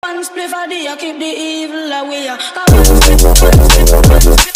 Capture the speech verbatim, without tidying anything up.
One spliff a day, keep the evil away. Come on, spliff, one spliff, one spliff.